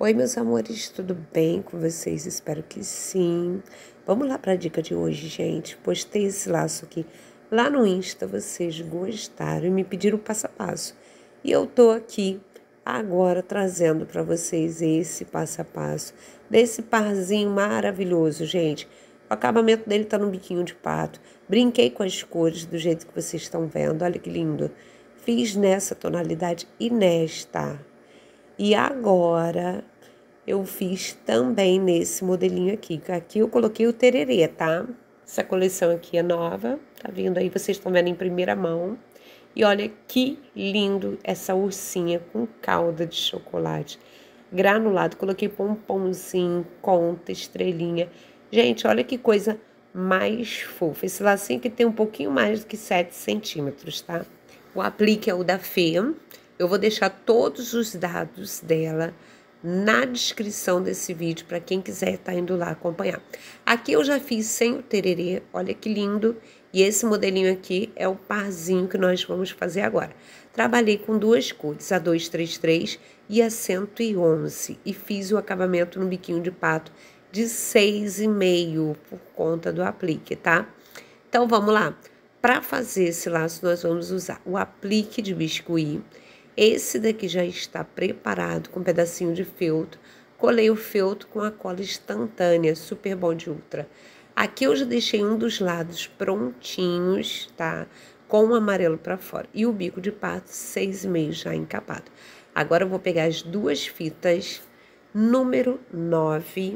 Oi, meus amores, tudo bem com vocês? Espero que sim. Vamos lá para a dica de hoje, gente. Postei esse laço aqui lá no Insta, vocês gostaram e me pediram o passo a passo. E eu tô aqui agora trazendo para vocês esse passo a passo desse parzinho maravilhoso, gente. O acabamento dele tá no biquinho de pato. Brinquei com as cores do jeito que vocês estão vendo. Olha que lindo. Fiz nessa tonalidade e nesta. E agora eu fiz também nesse modelinho aqui. Aqui eu coloquei o tererê, tá? Essa coleção aqui é nova, tá vindo aí, vocês estão vendo em primeira mão. E olha que lindo essa ursinha com calda de chocolate granulado. Coloquei pomponzinho, conta, estrelinha. Gente, olha que coisa mais fofa. Esse lacinho aqui tem um pouquinho mais do que 7 centímetros, tá? O aplique é o da Fê. Eu vou deixar todos os dados dela na descrição desse vídeo para quem quiser estar indo lá acompanhar. Aqui eu já fiz sem o tererê, olha que lindo. E esse modelinho aqui é o parzinho que nós vamos fazer agora. Trabalhei com duas cores, a 233 e a 111. E fiz o acabamento no biquinho de pato de 6,5 por conta do aplique, tá? Então vamos lá. Para fazer esse laço, nós vamos usar o aplique de biscuit. Esse daqui já está preparado com um pedacinho de feltro. Colei o feltro com a cola instantânea, Super Bond Ultra. Aqui eu já deixei um dos lados prontinhos, tá? Com o amarelo para fora. E o bico de pato, 6,5 já encapado. Agora eu vou pegar as duas fitas, número 9,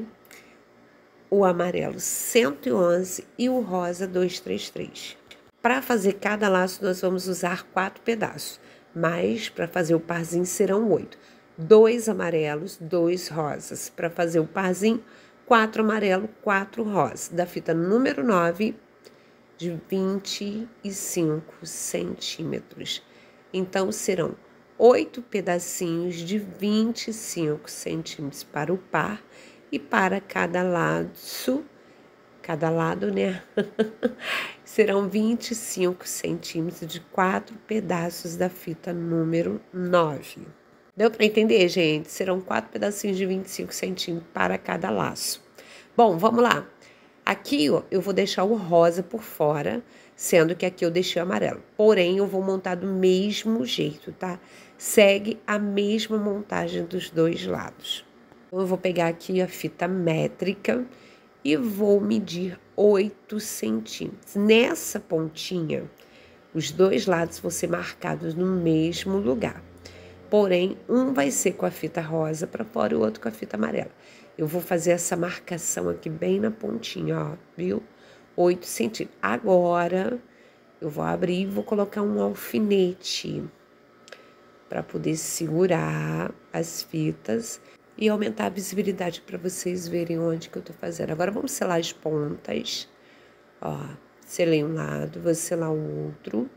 o amarelo 111 e o rosa 233. Para fazer cada laço, nós vamos usar 4 pedaços, mas para fazer o parzinho serão 8. 2 amarelos, 2 rosas. Para fazer o parzinho, 4 amarelo, 4 rosa. Da fita número 9, de 25 centímetros. Então, serão 8 pedacinhos de 25 centímetros para o par e para cada lado, né? Serão 25 centímetros de 4 pedaços da fita número 9. Deu para entender, gente? Serão 4 pedacinhos de 25 centímetros para cada laço. Bom, vamos lá. Aqui, ó, eu vou deixar o rosa por fora, sendo que aqui eu deixei o amarelo. Porém, eu vou montar do mesmo jeito, tá? Segue a mesma montagem dos dois lados. Então, eu vou pegar aqui a fita métrica e vou medir 8 centímetros. Nessa pontinha, os dois lados vão ser marcados no mesmo lugar. Porém, um vai ser com a fita rosa para fora e o outro com a fita amarela. Eu vou fazer essa marcação aqui bem na pontinha, ó, viu? 8 centímetros. Agora, eu vou abrir e vou colocar um alfinete para poder segurar as fitas e aumentar a visibilidade para vocês verem onde que eu tô fazendo. Agora, vamos selar as pontas. Ó, selei um lado, vou selar o outro.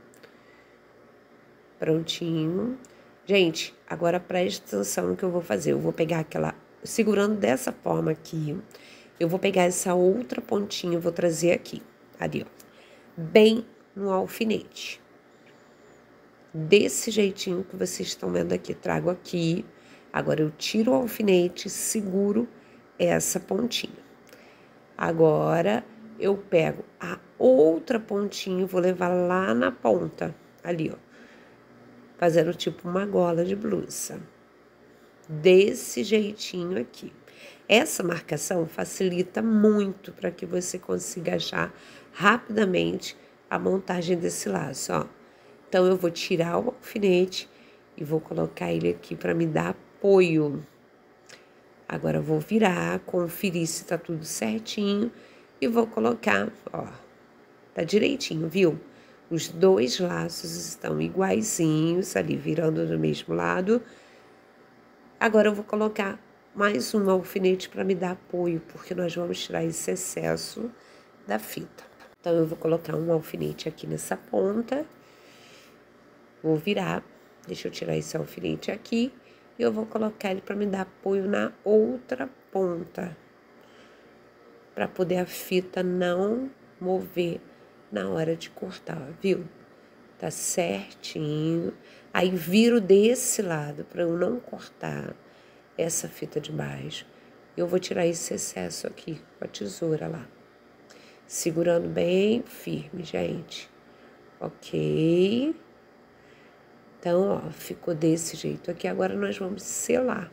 Prontinho. Gente, agora preste atenção no que eu vou fazer. Eu vou pegar aquela, segurando dessa forma aqui, eu vou pegar essa outra pontinha, vou trazer aqui, ali, ó, bem no alfinete. Desse jeitinho que vocês estão vendo aqui, trago aqui. Agora eu tiro o alfinete, seguro essa pontinha. Agora eu pego a outra pontinha e vou levar lá na ponta, ali, ó, fazendo tipo uma gola de blusa. Desse jeitinho aqui. Essa marcação facilita muito para que você consiga achar rapidamente a montagem desse laço, ó. Então, eu vou tirar o alfinete e vou colocar ele aqui para me dar apoio. Agora, eu vou virar, conferir se tá tudo certinho e vou colocar, ó, tá direitinho, viu? Os dois laços estão iguaizinhos, ali virando do mesmo lado. Agora eu vou colocar mais um alfinete para me dar apoio, porque nós vamos tirar esse excesso da fita. Então, eu vou colocar um alfinete aqui nessa ponta. Vou virar, deixa eu tirar esse alfinete aqui. E eu vou colocar ele para me dar apoio na outra ponta. Para poder a fita não mover na hora de cortar, viu? Tá certinho. Aí viro desse lado para eu não cortar essa fita de baixo. Eu vou tirar esse excesso aqui com a tesoura lá. Segurando bem firme, gente. Ok. Então, ó, ficou desse jeito aqui. Agora nós vamos selar.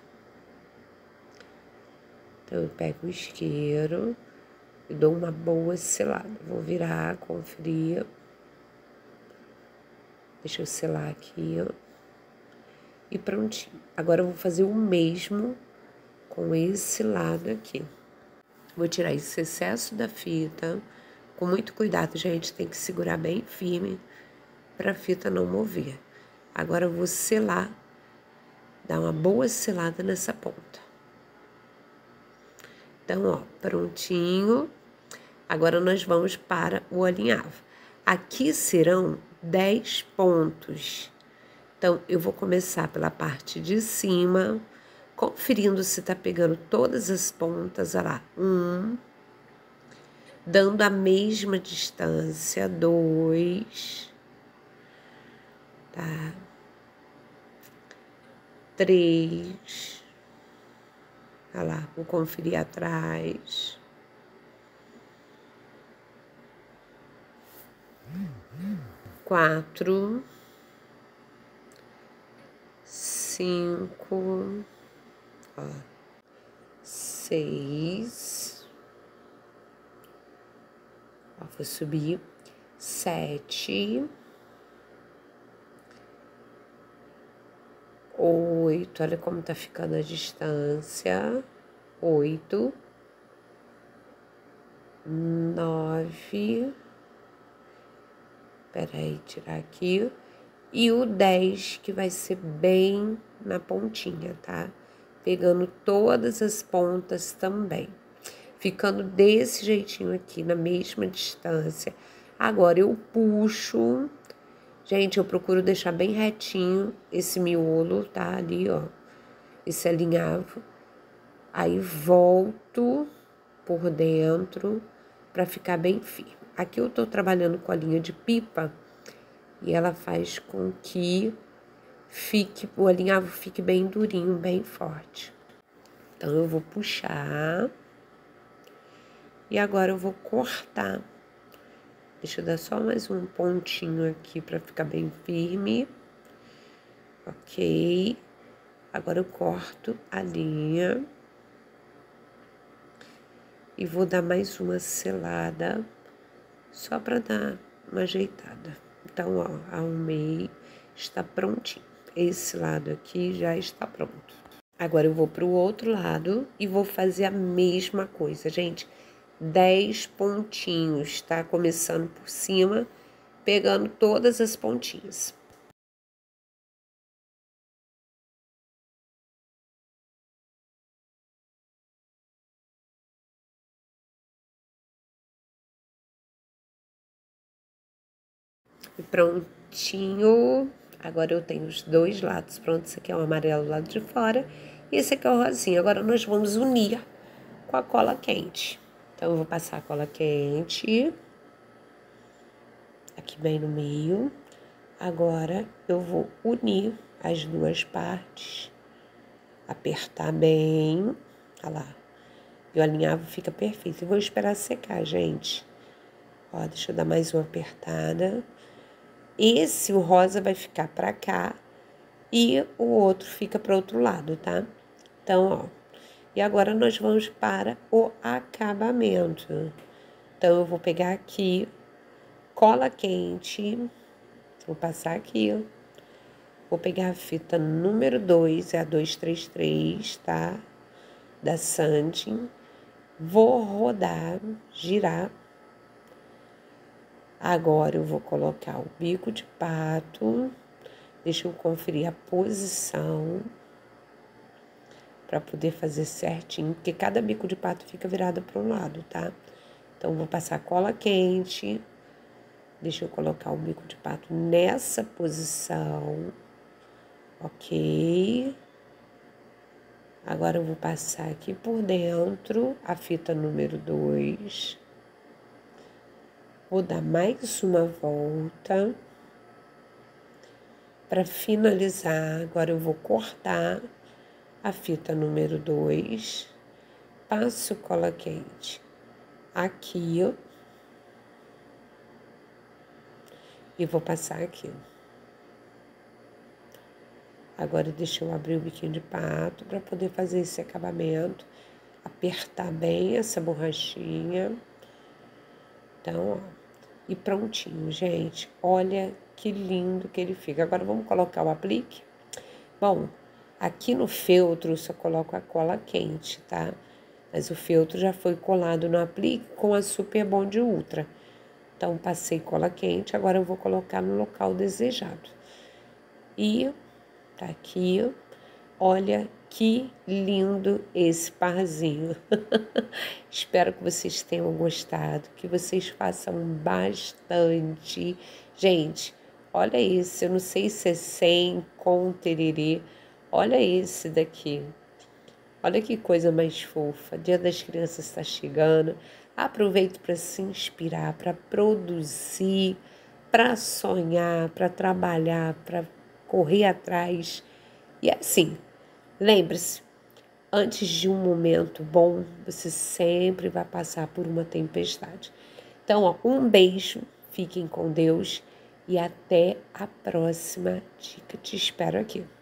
Então, eu pego o isqueiro e dou uma boa selada. Vou virar, conferir. Deixa eu selar aqui, ó. E prontinho. Agora eu vou fazer o mesmo com esse lado aqui. Vou tirar esse excesso da fita. Com muito cuidado, gente. Tem que segurar bem firme para a fita não mover. Agora eu vou selar. Dar uma boa selada nessa ponta. Então, ó, prontinho. Agora nós vamos para o alinhavo. Aqui serão 10 pontos. Então, eu vou começar pela parte de cima, conferindo se tá pegando todas as pontas. Olha lá, 1, dando a mesma distância, 2, tá? 3, olha lá, vou conferir atrás. 4, 5, 6, vou subir, 7, 8, olha como tá ficando a distância, 8, 9, peraí, tirar aqui, e o 10, que vai ser bem na pontinha, tá? Pegando todas as pontas também. Ficando desse jeitinho aqui, na mesma distância. Agora eu puxo. Gente, eu procuro deixar bem retinho esse miolo, tá? Ali, ó. Esse alinhavo. Aí volto por dentro pra ficar bem firme. Aqui eu tô trabalhando com a linha de pipa. E ela faz com que o alinhavo fique bem durinho, bem forte. Então, eu vou puxar. E agora eu vou cortar. Deixa eu dar só mais um pontinho aqui para ficar bem firme. Ok. Agora eu corto a linha. E vou dar mais uma selada. Só para dar uma ajeitada. Então, ó, arrumei, está prontinho. Esse lado aqui já está pronto. Agora eu vou para o outro lado e vou fazer a mesma coisa, gente. 10 pontinhos, tá? Começando por cima, pegando todas as pontinhas. E prontinho. Agora eu tenho os dois lados prontos. Esse aqui é o amarelo do lado de fora e esse aqui é o rosinha. Agora nós vamos unir com a cola quente. Então eu vou passar a cola quente aqui bem no meio. Agora eu vou unir as duas partes, apertar bem, olha lá. E o alinhavo fica perfeito. Eu vou esperar secar, gente. Ó, deixa eu dar mais uma apertada. Esse, o rosa, vai ficar pra cá e o outro fica para o outro lado, tá? Então, ó. E agora nós vamos para o acabamento. Então, eu vou pegar aqui cola quente, vou passar aqui, ó. Vou pegar a fita número 2, é a 233, tá? Da Sandin. Vou rodar, girar. Agora eu vou colocar o bico de pato. Deixa eu conferir a posição para poder fazer certinho, porque cada bico de pato fica virado para um lado, tá? Então, vou passar cola quente. Deixa eu colocar o bico de pato nessa posição. Ok. Agora eu vou passar aqui por dentro a fita número 2. Vou dar mais uma volta. Para finalizar, agora eu vou cortar a fita número 2, passo cola quente aqui, ó, e vou passar aqui. Agora deixa eu abrir o biquinho de pato para poder fazer esse acabamento, apertar bem essa borrachinha. Então, ó, e prontinho, gente. Olha que lindo que ele fica. Agora vamos colocar o aplique? Bom, aqui no feltro eu só coloco a cola quente, tá? Mas o feltro já foi colado no aplique com a Super Bond Ultra. Então, passei cola quente, agora eu vou colocar no local desejado. E tá aqui, olha que lindo esse parzinho. Espero que vocês tenham gostado, que vocês façam bastante. Gente, olha esse, eu não sei se é 100 com tererê. Olha esse daqui. Olha que coisa mais fofa. Dia das Crianças está chegando. Aproveito para se inspirar, para produzir, para sonhar, para trabalhar, para correr atrás. E assim, lembre-se, antes de um momento bom, você sempre vai passar por uma tempestade. Então, ó, um beijo, fiquem com Deus e até a próxima dica. Te espero aqui.